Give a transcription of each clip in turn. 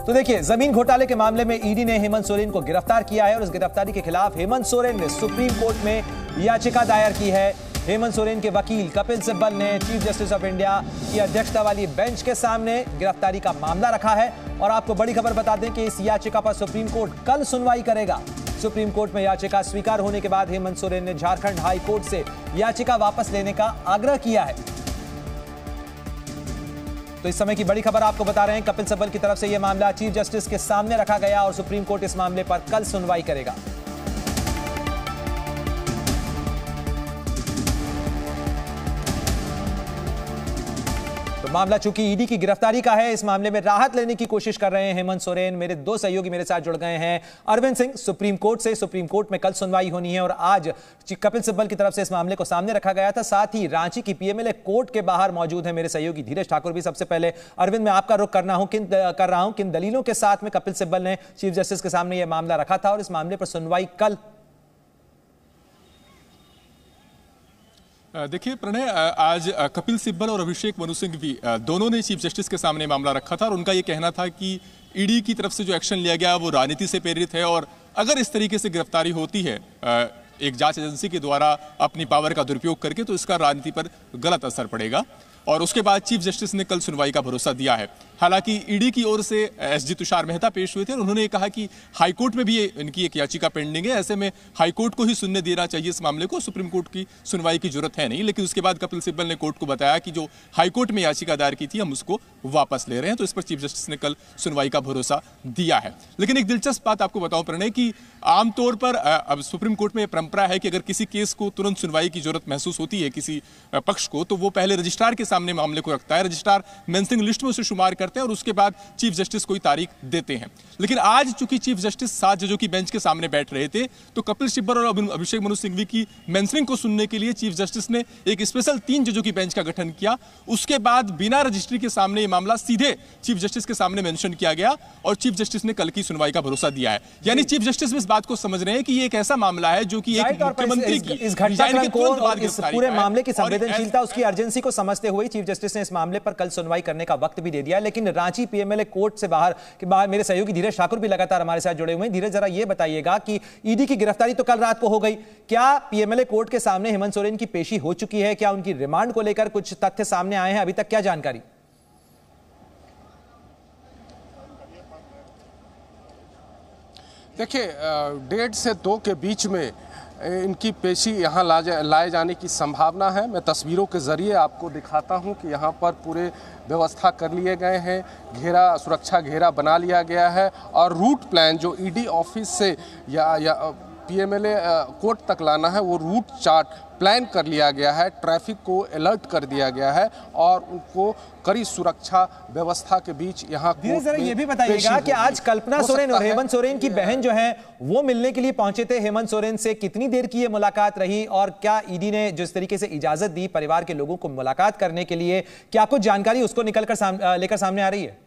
तो देखिए, जमीन घोटाले के मामले में ईडी ने हेमंत सोरेन को गिरफ्तार किया है और इस गिरफ्तारी के खिलाफ हेमंत सोरेन ने सुप्रीम कोर्ट में याचिका दायर की है। हेमंत सोरेन के वकील कपिल सिब्बल ने चीफ जस्टिस ऑफ इंडिया की अध्यक्षता वाली बेंच के सामने गिरफ्तारी का मामला रखा है। और आपको बड़ी खबर बता दें कि इस याचिका पर सुप्रीम कोर्ट कल सुनवाई करेगा। सुप्रीम कोर्ट में याचिका स्वीकार होने के बाद हेमंत सोरेन ने झारखंड हाई कोर्ट से याचिका वापस लेने का आग्रह किया है। तो इस समय की बड़ी खबर आपको बता रहे हैं, कपिल सिब्बल की तरफ से यह मामला चीफ जस्टिस के सामने रखा गया और सुप्रीम कोर्ट इस मामले पर कल सुनवाई करेगा। तो मामला चूंकि ईडी की गिरफ्तारी का है, इस मामले में राहत लेने की कोशिश कर रहे हैं हेमंत सोरेन। मेरे दो सहयोगी मेरे साथ जुड़ गए हैं, अरविंद सिंह सुप्रीम कोर्ट से। सुप्रीम कोर्ट में कल सुनवाई होनी है और आज कपिल सिब्बल की तरफ से इस मामले को सामने रखा गया था। साथ ही रांची की पीएमएलए कोर्ट के बाहर मौजूद है मेरे सहयोगी धीरज ठाकुर भी। सबसे पहले अरविंद, मैं आपका रुख कर रहा हूं किन दलीलों के साथ में कपिल सिब्बल ने चीफ जस्टिस के सामने यह मामला रखा था और इस मामले पर सुनवाई कल? देखिए प्रणय, आज कपिल सिब्बल और अभिषेक मनु सिंघवी दोनों ने चीफ जस्टिस के सामने मामला रखा था और उनका यह कहना था कि ईडी की तरफ से जो एक्शन लिया गया वो राजनीति से प्रेरित है और अगर इस तरीके से गिरफ्तारी होती है एक जांच एजेंसी के द्वारा अपनी पावर का दुरुपयोग करके, तो इसका राजनीति पर गलत असर पड़ेगा। और उसके बाद चीफ जस्टिस ने कल सुनवाई का भरोसा दिया है। हालांकि ईडी की ओर से एसजी तुषार मेहता पेश हुए थे और उन्होंने कहा कि हाईकोर्ट में भी इनकी एक याचिका पेंडिंग है, ऐसे में हाईकोर्ट को ही सुनने देना चाहिए इस मामले को, सुप्रीम कोर्ट की सुनवाई की जरूरत है नहीं। लेकिन उसके बाद कपिल सिब्बल ने कोर्ट को बताया कि जो हाईकोर्ट में याचिका दायर की थी हम उसको वापस ले रहे हैं। तो इस पर चीफ जस्टिस ने कल सुनवाई का भरोसा दिया है। लेकिन एक दिलचस्प बात आपको बताऊं प्रणय कि आमतौर पर अब सुप्रीम कोर्ट में परंपरा है कि अगर किसी केस को तुरंत सुनवाई की जरूरत महसूस होती है किसी पक्ष को, तो वो पहले रजिस्ट्रार के सामने मामले को रखता है। रजिस्ट्रार मेंसिंग लिस्ट में उसे शुमार करते हैं और उसके बाद चीफ जस्टिस कोई तारीख देते हैं। लेकिन आज चूंकि चीफ जस्टिस 7 जजों की बेंच के सामने बैठ रहे थे, तो कपिल सिब्बल और अभिषेक मनु सिंघवी की मेंसिंग को सुनने के लिए चीफ जस्टिस ने एक स्पेशल 3 जजों की बेंच का गठन किया। उसके बाद बिना रजिस्ट्री के सामने ये मामला सीधे चीफ जस्टिस के सामने मेंशन किया गया और चीफ जस्टिस ने कल की सुनवाई का भरोसा दिया है। यानी चीफ जस्टिस इस बात को समझ रहे हैं कि ये एक ऐसा मामला है जो कि एक मुख्यमंत्री की इस घटनाक्रम को और इस पूरे मामले की संवेदनशीलता, उसकी अर्जेंसी को समझते हुए चीफ जस्टिस ने इस मामले पर कल सुनवाई करने का वक्त भी दे दिया। लेकिन रांची पीएमएलए कोर्ट से बाहर मेरे सहयोगी धीरज ठाकुर भी लगातार हमारे साथ जुड़े हुए हैं। धीरज, जरा ये बताइएगा कि ईडी की गिरफ्तारी तो कल रात को हो गई, क्या पीएमएलए कोर्ट के सामने हेमंत सोरेन की पेशी हो चुकी है? क्या उनकी रिमांड को लेकर कुछ तथ्य सामने आए हैं? अभी तक क्या जानकारी? देखिए, 1:30 से 2 के बीच में इनकी पेशी यहाँ लाए जाने की संभावना है। मैं तस्वीरों के ज़रिए आपको दिखाता हूँ कि यहाँ पर पूरे व्यवस्था कर लिए गए हैं, सुरक्षा घेरा बना लिया गया है और रूट प्लान जो ईडी ऑफिस से या पीएमएलए कोर्ट तक लाना है वो रूट चार्ट प्लान कर लिया गया है। ट्रैफिक को अलर्ट कर दिया गया है और उनको कड़ी सुरक्षा व्यवस्था के बीच यहाँ जरा ये भी बताइएगा कि आज कल्पना सोरेन और हेमंत सोरेन की बहन जो है वो मिलने के लिए पहुंचे थे हेमंत सोरेन से, कितनी देर की ये मुलाकात रही और क्या ईडी ने जिस तरीके से इजाजत दी परिवार के लोगों को मुलाकात करने के लिए, क्या कुछ जानकारी उसको लेकर सामने आ रही है?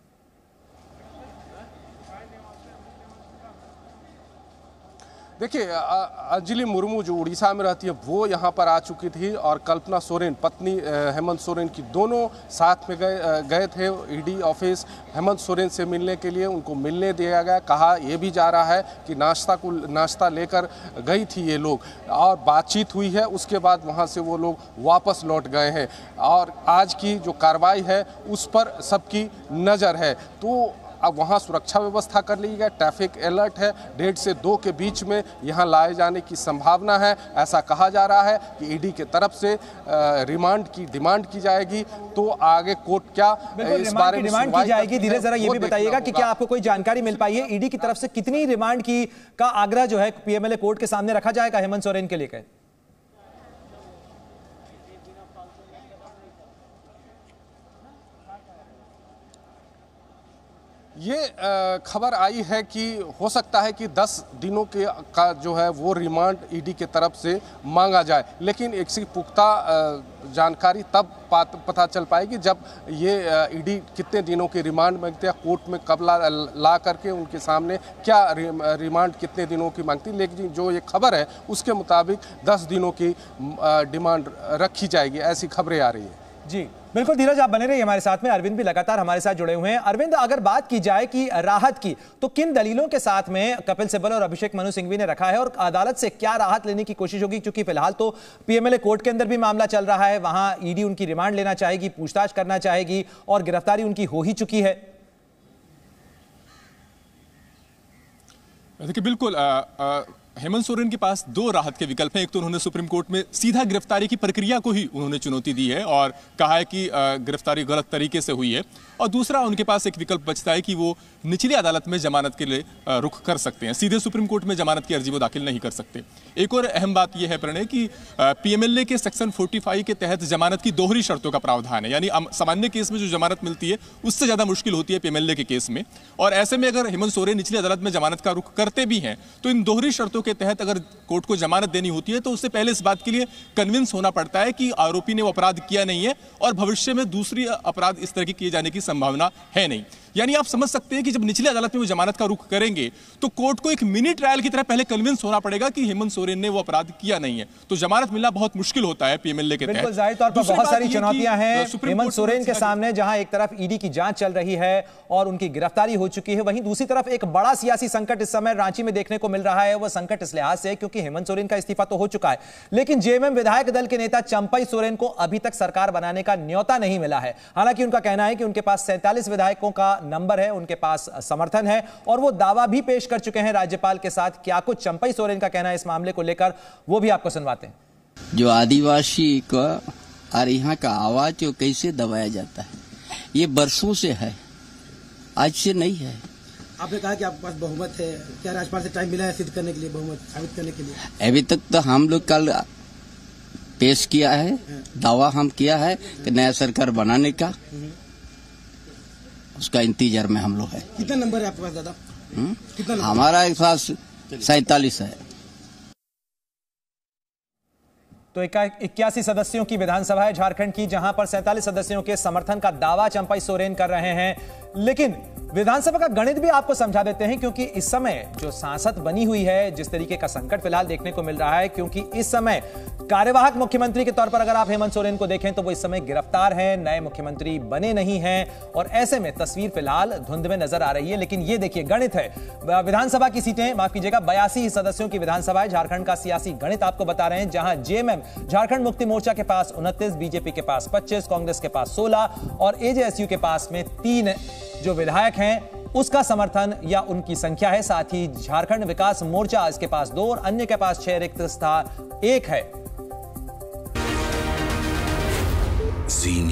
देखिए, अंजलि मुर्मू जो उड़ीसा में रहती है वो यहाँ पर आ चुकी थी और कल्पना सोरेन पत्नी हेमंत सोरेन की दोनों साथ में गए थे ईडी ऑफिस हेमंत सोरेन से मिलने के लिए। उनको मिलने दिया गया, कहा यह भी जा रहा है कि नाश्ता लेकर गई थी ये लोग और बातचीत हुई है। उसके बाद वहाँ से वो लोग वापस लौट गए हैं और आज की जो कार्रवाई है उस पर सबकी नज़र है। तो अब वहाँ सुरक्षा व्यवस्था कर ली गई, ट्रैफिक अलर्ट है। 1:30 से 2 के बीच में यहाँ लाए जाने की संभावना है। ऐसा कहा जा रहा है कि ईडी के तरफ से रिमांड की डिमांड की जाएगी। तो आगे कोर्ट क्या इस बारे में डिमांड की जाएगी? धीरज, जरा ये भी बताइएगा कि क्या आपको कोई जानकारी मिल पाई है ईडी की तरफ से कितनी रिमांड की का आग्रह जो है पीएमएलए कोर्ट के सामने रखा जाएगा हेमंत सोरेन के लेकर? ये खबर आई है कि हो सकता है कि 10 दिनों का जो है वो रिमांड ईडी के तरफ से मांगा जाए। लेकिन एक सी पुख्ता जानकारी तब पता चल पाएगी जब ये ईडी कितने दिनों के रिमांड मांगते हैं, कोर्ट में कब ला करके उनके सामने क्या रिमांड कितने दिनों की मांगती। लेकिन जो ये खबर है उसके मुताबिक 10 दिनों की डिमांड रखी जाएगी, ऐसी खबरें आ रही है। जी बिल्कुल धीरज, आप बने रहिए हमारे साथ में। अरविंद भी लगातार हमारे साथ जुड़े हुए हैं। अरविंद, अगर बात की जाए कि राहत की, तो किन दलीलों के साथ में कपिल सिब्बल और अभिषेक मनु सिंघवी ने रखा है और अदालत से क्या राहत लेने की कोशिश होगी? क्योंकि फिलहाल तो पीएमएलए कोर्ट के अंदर भी मामला चल रहा है, वहां ईडी उनकी रिमांड लेना चाहेगी, पूछताछ करना चाहेगी और गिरफ्तारी उनकी हो ही चुकी है। देखिए, बिल्कुल हेमंत सोरेन के पास दो राहत के विकल्प हैं। एक तो उन्होंने सुप्रीम कोर्ट में सीधा गिरफ्तारी की प्रक्रिया को ही उन्होंने चुनौती दी है और कहा है कि गिरफ्तारी गलत तरीके से हुई है, और दूसरा उनके पास एक विकल्प बचता है कि वो निचली अदालत में जमानत के लिए रुख कर सकते हैं। सीधे सुप्रीम कोर्ट में जमानत की अर्जी वो दाखिल नहीं कर सकते। एक और अहम बात यह है प्रणय कि पीएमएलए के सेक्शन 45 के तहत जमानत की दोहरी शर्तों का प्रावधान है, यानी सामान्य केस में जो जमानत मिलती है उससे ज्यादा मुश्किल होती है पीएमएलए के केस में। और ऐसे में अगर हेमंत सोरेन निचली अदालत में जमानत का रुख करते भी हैं तो इन दोहरी शर्तों के तहत अगर कोर्ट को जमानत देनी होती है तो उससे पहले इस बात के लिए कन्विंस होना पड़ता है कि आरोपी ने वो अपराध किया नहीं है और भविष्य में दूसरी अपराध इस तरह के किए जाने की संभावना है नहीं। यानी आप समझ सकते हैं कि जब निचली अदालत में वो जमानत का रुख करेंगे तो कोर्ट को एक मिनी ट्रायल की तरह पहले कन्विंस होना पड़ेगा कि हेमंत सोरेन ने वो अपराध किया नहीं है, तो जमानत मिलना बहुत मुश्किल होता है पीएमएलए के तहत। बिल्कुल जाहिर तौर पर बहुत सारी चुनौतियां हैं हेमंत सोरेन के सामने, जहां एक तरफ ईडी की जांच चल रही है और उनकी गिरफ्तारी हो चुकी है, वहीं दूसरी तरफ एक बड़ा सियासी संकट इस समय रांची में देखने को मिल रहा है। वह संकट इस लिहाज से क्योंकि हेमंत सोरेन का इस्तीफा तो हो चुका है, लेकिन जेएमएम विधायक दल के नेता चंपई सोरेन को अभी तक सरकार बनाने का न्योता नहीं मिला है। हालांकि उनका कहना है कि उनके पास 47 विधायकों का नंबर है, उनके पास समर्थन है और वो दावा भी पेश कर चुके हैं राज्यपाल के साथ। क्या कुछ चंपई सोरेन का कहना है इस मामले को लेकर, वो भी आपको सुनवाते हैं। जो आदिवासी का और यहाँ का आवाज जो कैसे दबाया जाता है, ये बरसों से है, आज से नहीं है। आपने कहा कि आपके पास बहुमत है, क्या राज्यपाल से टाइम मिला है सिद्ध करने के लिए, बहुमत साबित करने के लिए? अभी तक तो हम लोग कल पेश किया है, दावा हम किया है कि नया सरकार बनाने का, उसका इंतजार में हम लोग है। कितना नंबर है आपके पास दादा? कितना नंबर? हमारा एक पास 47 है। तो 81 सदस्यों की विधानसभा है झारखंड की, जहां पर 47 सदस्यों के समर्थन का दावा चंपई सोरेन कर रहे हैं। लेकिन विधानसभा का गणित भी आपको समझा देते हैं, क्योंकि इस समय जो सांसद बनी हुई है, जिस तरीके का संकट फिलहाल देखने को मिल रहा है, क्योंकि इस समय कार्यवाहक मुख्यमंत्री के तौर पर अगर आप हेमंत सोरेन को देखें तो वो इस समय गिरफ्तार हैं, नए मुख्यमंत्री बने नहीं हैं और ऐसे में तस्वीर फिलहाल धुंध में नजर आ रही है। लेकिन ये देखिए गणित है, विधानसभा की सीटें, माफ कीजिएगा 82 सदस्यों की विधानसभा है। झारखंड का सियासी गणित आपको बता रहे हैं, जहां जेएमएम झारखंड मुक्ति मोर्चा के पास 29, बीजेपी के पास 25, कांग्रेस के पास 16 और एजेएसयू के पास में 3 जो विधायक हैं उसका समर्थन या उनकी संख्या है। साथ ही झारखंड विकास मोर्चा इसके पास 2 और अन्य के पास 6 रिक्त स्थान 1 है।